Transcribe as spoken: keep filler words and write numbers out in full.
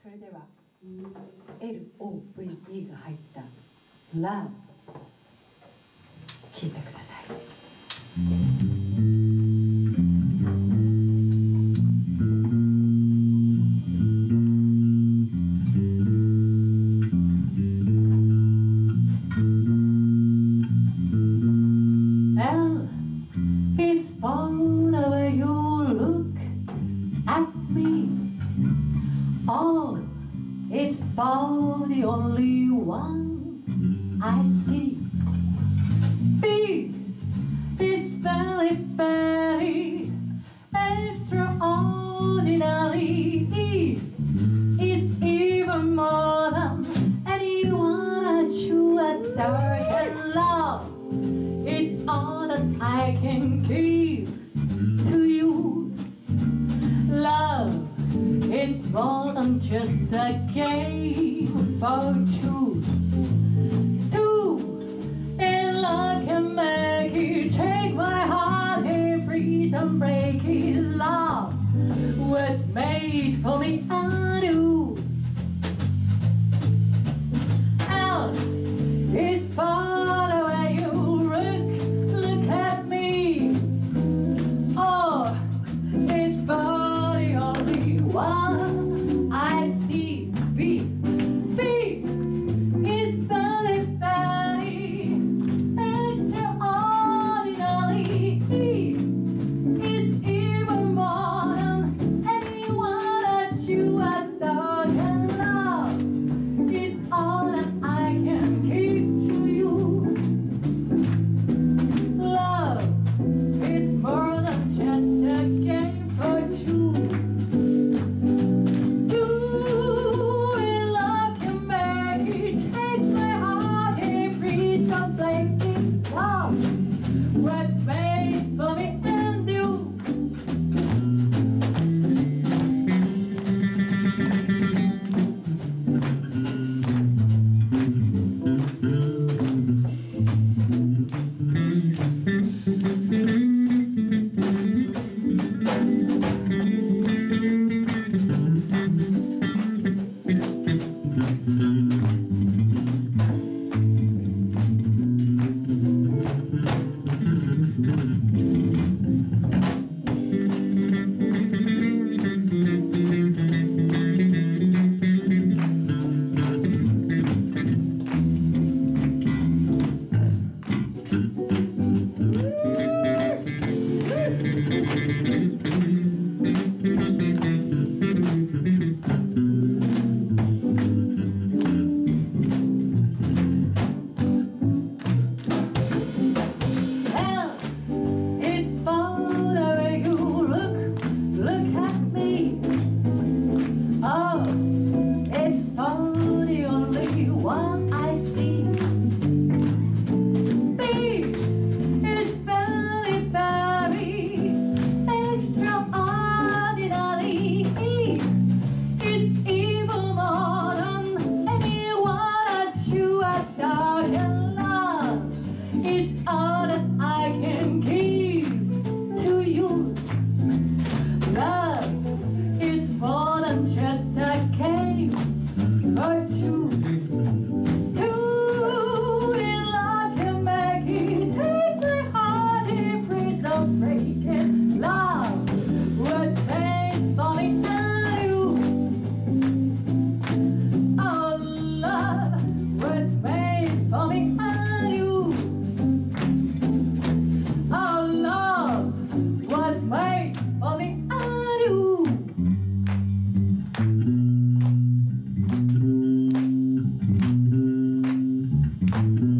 それでは エルオーブイイー が入った「Love」聴いてください。 It's for the way you look at me. Oh, it's for the only one I see. B is very, very extraordinary. E is even more than anyone that you adore can love. It's all that I can give to you. Love, it's more than just a game for two. Two in love can make it. Take my heart and freedom, break it. Love was made for me and you. L, it's for the way you look, look at me. Oh, it's for the only one I see. B, B, it's very, very extraordinary. E, it's even more than anyone that you adore can love. It's all that I can give to you. Love, it's more than just a game for two. Two in love can make it. Take my heart and free from breaking. Love, what's made for me and you. Hell, it's for the way you look, look at me. Oh, it's for the only one I see. B, it's very, very extraordinary. E, it's even more than anyone that you adore can love. It's all that I can give to you. Love, it's more than just a game for two. Two in love can make it. Take my heart and please don't break it. Love, what's made for me and you. Oh, love, what's made for me and you. Oh, love, what's made for me and you. Thank you.